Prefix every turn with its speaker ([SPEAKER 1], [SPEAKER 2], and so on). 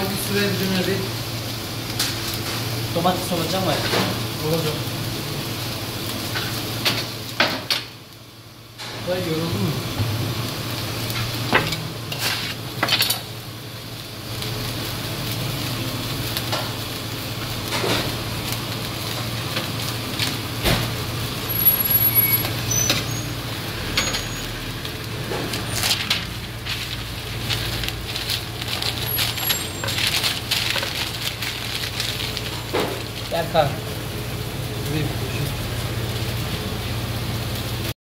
[SPEAKER 1] bir su ver bir.
[SPEAKER 2] Domates olacak mı?
[SPEAKER 1] Olacak. Vay yoruldun mu?
[SPEAKER 2] Gel kalk.